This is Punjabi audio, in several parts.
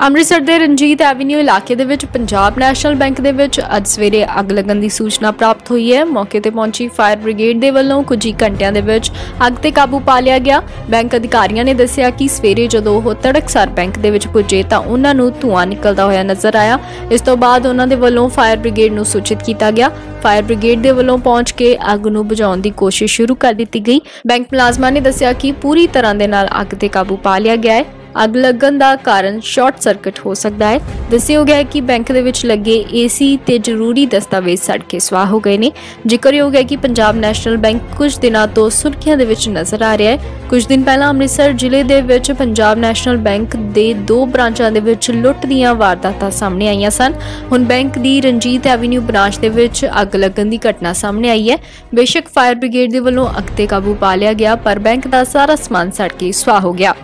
ਅੰਮ੍ਰਿਤਸਰ ਦੇ ਰਣਜੀਤ ਐਵੀਨਿਊ ਇਲਾਕੇ ਦੇ ਵਿੱਚ ਪੰਜਾਬ ਨੈਸ਼ਨਲ ਬੈਂਕ ਦੇ ਵਿੱਚ ਅੱਜ ਸਵੇਰੇ ਅੱਗ ਲੱਗਣ ਦੀ ਸੂਚਨਾ ਪ੍ਰਾਪਤ ਹੋਈ ਹੈ। ਮੌਕੇ ਤੇ ਪਹੁੰਚੀ ਫਾਇਰ ਬ੍ਰਿਗੇਡ ਦੇ ਵੱਲੋਂ ਕੁਝ ਹੀ ਘੰਟਿਆਂ ਦੇ ਵਿੱਚ ਅੱਗ ਤੇ ਕਾਬੂ ਪਾ ਲਿਆ ਗਿਆ। ਬੈਂਕ ਅਧਿਕਾਰੀਆਂ ਨੇ ਦੱਸਿਆ ਕਿ ਸਵੇਰੇ ਜਦੋਂ ਉਹ ਤੜਕਸਾਰ ਬੈਂਕ ਦੇ ਵਿੱਚ ਪੁੱਜੇ ਤਾਂ ਉਹਨਾਂ ਨੂੰ ਧੂੰਆਂ ਨਿਕਲਦਾ ਹੋਇਆ ਨਜ਼ਰ ਆਇਆ। ਇਸ ਤੋਂ ਬਾਅਦ ਉਹਨਾਂ ਦੇ ਵੱਲੋਂ ਫਾਇਰ ਬ੍ਰਿਗੇਡ ਨੂੰ ਸੂਚਿਤ ਕੀਤਾ ਗਿਆ। ਫਾਇਰ ਬ੍ਰਿਗੇਡ ਦੇ ਵੱਲੋਂ ਪਹੁੰਚ ਕੇ ਅੱਗ ਨੂੰ ਬੁਝਾਉਣ ਦੀ ਕੋਸ਼ਿਸ਼ ਸ਼ੁਰੂ ਕਰ ਦਿੱਤੀ ਗਈ। ਬੈਂਕ ਮੁਲਾਜ਼ਮਾਂ ਨੇ ਦੱਸਿਆ ਕਿ ਪੂਰੀ ਤਰ੍ਹਾਂ ਦੇ ਨਾਲ ਅੱਗ ਤੇ ਕਾਬੂ ਪਾ ਲਿਆ ਗਿਆ ਹੈ। ਅੱਗ ਲੱਗਣ ਦਾ ਕਾਰਨ ਸ਼ਾਰਟ ਸਰਕਟ ਹੋ ਸਕਦਾ ਹੈ। ਦੱਸਿਆ ਗਿਆ ਹੈ ਕਿ ਬੈਂਕ ਦੇ ਵਿੱਚ ਲੱਗੇ ਏਸੀ ਤੇ ਜ਼ਰੂਰੀ ਦਸਤਾਵੇਜ਼ ਸੜ ਕੇ ਸੁਆਹ ਹੋ ਗਏ ਨੇ। ਜ਼ਿਕਰਯੋਗ ਹੈ ਕਿ ਪੰਜਾਬ ਨੈਸ਼ਨਲ ਬੈਂਕ ਕੁਝ ਦਿਨਾਂ ਤੋਂ ਸੁਰਖੀਆਂ ਦੇ ਵਿੱਚ ਨਜ਼ਰ ਆ ਰਿਹਾ ਹੈ। ਕੁਝ ਦਿਨ ਪਹਿਲਾਂ ਅੰਮ੍ਰਿਤਸਰ ਜ਼ਿਲ੍ਹੇ ਦੇ ਵਿੱਚ ਪੰਜਾਬ ਨੈਸ਼ਨਲ ਬੈਂਕ ਦੇ 2 ਬ੍ਰਾਂਚਾਂ ਦੇ ਵਿੱਚ ਲੁੱਟ ਦੀਆਂ ਵਾਰਦਾਤਾਂ ਸਾਹਮਣੇ ਆਈਆਂ ਸਨ। ਹੁਣ ਬੈਂਕ ਦੀ ਰਣਜੀਤ ਐਵੀਨਿਊ ਬ੍ਰਾਂਚ ਦੇ ਵਿੱਚ ਅੱਗ ਲੱਗਣ ਦੀ ਘਟਨਾ ਸਾਹਮਣੇ ਆਈ ਹੈ। ਬੇਸ਼ੱਕ ਫਾਇਰ ਬ੍ਰਿਗੇਡ ਦੇ ਵੱਲੋਂ ਅੱਗ ਤੇ ਕਾਬੂ ਪਾ ਲਿਆ ਗਿਆ, ਪਰ ਬੈਂਕ ਦਾ ਸਾਰਾ ਸਮਾਨ ਸੜ ਕੇ ਸੁਆਹ ਹੋ ਗਿਆ।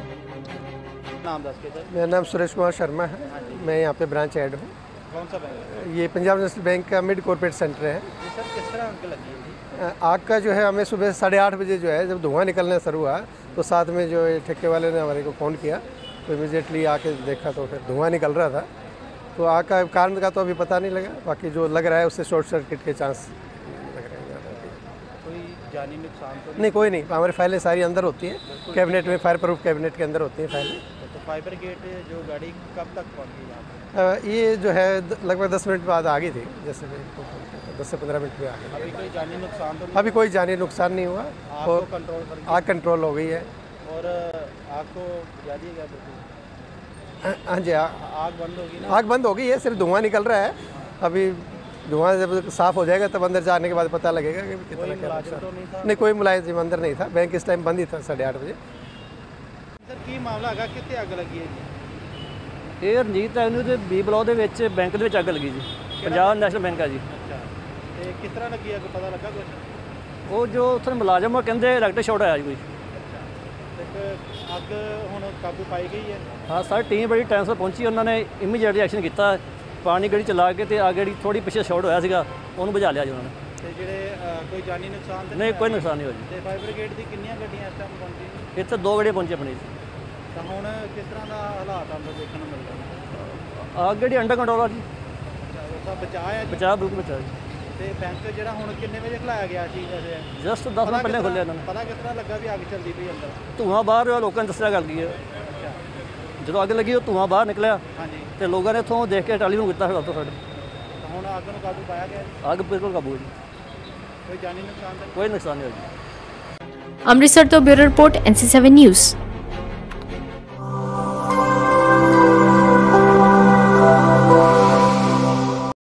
मेरा नाम सुरेश कुमार शर्मा है। मैं यहाँ पे ब्रांच हेड हूँ। कौन सा बैंक है? ये पंजाब नेशनल बैंक का मिड कॉर्पोरेट सेंटर है। सर किस तरह आग लगी है? आग का जो है हमें सुबह 8:30 बजे जो है जब धुआं निकलना शुरू हुआ तो साथ में जो ठेके वाले ने हमारे को फ़ोन किया तो इमीडिएटली आके देखा तो फिर धुआं निकल रहा था। तो आग का कारण का तो अभी पता नहीं लगा, बाकी जो लग रहा है उससे शॉर्ट सर्किट के चांस लग रहे हैं। कोई जानी नुकसान तो नहीं, कोई नहीं। हमारी फाइलें सारी अंदर होती हैं कैबिनेट में, फायर प्रूफ कैबिनेट के अंदर होती हैं फाइलें। तो फायर ब्रिगेड जो गाड़ी कब तक पहुंची यहाँ पे? ये जो है लगभग 10 मिनट बाद आ गई थी, जैसे 10 से 15 मिनट में आ गई। अभी कोई जानी नुकसान तो नहीं? अभी कोई जानी नुकसान नहीं हुआ और आग कंट्रोल हो गई है। और आग को बुझा दिया गया बिल्कुल? हाँ जी, आग बंद होगी ना? आग बंद हो गई है, सिर्फ धुआं निकल रहा है। अभी धुआं जब साफ हो जाएगा तब अंदर जाने के बाद पता लगेगा कि कितना क्या नुकसान। तो नहीं था? नहीं, कोई मुलाजिम अंदर नहीं था। बैंक इस टाइम बंद ही था 8:30 बजे। सर की मामला है, कितने अग लगी है जी? ਇਹ ਰਣਜੀਤ ਐਵਨਿਊ ਦੇ B ਬਲਾਕ ਦੇ ਵਿੱਚ ਬੈਂਕ ਦੇ ਵਿੱਚ ਅੱਗ ਲੱਗੀ ਜੀ। ਪੰਜਾਬ ਨੈਸ਼ਨਲ ਬੈਂਕ ਆ ਜੀ। अच्छा, ਤੇ ਕਿਸ ਤਰ੍ਹਾਂ ਲੱਗੀ ਅੱਗ, ਪਤਾ ਲੱਗਾ ਕੁਝ? ਉਹ ਜੋ ਉੱਥੇ ਮੁਲਾਜ਼ਮ ਆ ਕਹਿੰਦੇ ਇਲੈਕਟ੍ਰਿਕ ਸ਼ਾਰਟ ਆਇਆ ਜੀ ਕੋਈ। ਤੇ ਅੱਗ ਹੁਣ ਕਾਬੂ ਪਾਈ ਗਈ ਹੈ? ਹਾਂ, ਸਾਡੀ ਟੀਮ ਬੜੀ ਟਾਈਮ ਸਿਰ ਪਹੁੰਚੀ। ਉਹਨਾਂ ਨੇ ਇਮੀਡੀਏਟਲੀ ਐਕਸ਼ਨ ਕੀਤਾ, ਪਾਣੀ ਗੱਡੀ ਚਲਾ ਕੇ ਤੇ ਅੱਗ ਜਿਹੜੀ ਥੋੜੀ ਪਿੱਛੇ ਸ਼ਾਰਟ ਹੋਇਆ ਸੀਗਾ ਉਹਨੂੰ ਬੁਝਾ ਲਿਆ ਜੀ ਉਹਨਾਂ ਨੇ। ਤੇ ਜਿਹੜੇ ਕੋਈ ਜਾਨੀ ਨੁਕਸਾਨ ਤੇ ਨਹੀਂ, ਕੋਈ ਨੁਕਸਾਨ ਨਹੀਂ ਹੋਇਆ ਜੀ। ਤੇ ਫਾਇਰ ਬ੍ਰਿਗੇਡ ਦੀ ਕਿੰਨੀਆਂ ਗੱਡੀਆਂ ਇਸ ਟਾਈਮ ਪਹੁੰਚੀਆਂ? ਇੱਥੇ 2 ਗੱਡੀਆਂ ਪਹੁੰਚੀਆਂ ਆਪਣੀ। ਤਾਂ ਹੁਣ ਕਿਸ ਤਰ੍ਹਾਂ ਦਾ ਹਾਲਾਤ ਅੰਦਰ ਦੇਖਣ ਨੂੰ ਮਿਲਦਾ? ਅੱਗ ਜਿਹੜੀ ਅੰਡਰ ਕੰਟਰੋਲ ਆ ਜੀ। ਉਹ ਸਭ ਬਚਾਅ ਹੈ ਜੀ? ਬਚਾਅ ਬਿਲਕੁਲ ਬਚਾਅ ਜੀ। ਤੇ ਬੈਂਕ ਜਿਹੜਾ ਹੁਣ ਕਿੰਨੇ ਵਜੇ ਖੁਲਾਇਆ ਗਿਆ ਸੀ ਵੈਸੇ? ਜਸਟ 10 ਮਿੰਟ ਪਹਿਲਾਂ ਖੁੱਲਿਆ ਇਹਨਾਂ ਨੇ। ਪਤਾ ਕਿਸ ਤਰ੍ਹਾਂ ਲੱਗਾ ਵੀ ਅੱਗ ਚੱਲਦੀ ਪਈ ਅੰਦਰ? ਧੂੰਆਂ ਬਾਹਰ ਹੋਇਆ, ਲੋਕਾਂ ਨੇ ਦੱਸਿਆ ਕਰ ਗਈ ਹੈ। ਅੱਛਾ, ਜਦੋਂ ਅੱਗ ਲੱਗੀ ਉਹ ਧੂੰਆਂ ਬਾਹਰ ਨਿਕਲਿਆ ਹਾਂਜੀ। ਤੇ ਲੋਕਾਂ ਨੇ ਇੱਥੋਂ ਦੇਖ ਕੇ ਟੈਲੀਫੋਨ ਕੀਤਾ ਫਿਰ ਉੱਥੋਂ ਸਾਡੇ। ਤਾਂ ਹੁਣ ਅੱਗ ਨੂੰ ਕਾਬੂ ਪਾਇਆ ਗਿਆ ਜੀ? ਅੱਗ ਬਿਲਕੁਲ ਕਾਬੂ ਹੈ ਜੀ। ਕੋਈ ਜਾਨੀ ਨੁਕਸਾਨ ਤਾਂ? ਕੋਈ ਨੁਕਸਾਨ ਨਹੀਂ ਹੋਇਆ ਜੀ। ਅੰਮ੍ਰਿਤਸਰ ਤੋਂ ਬਿਊਰੋ ਰਿਪੋਰਟ NC7 ਨਿਊਜ਼।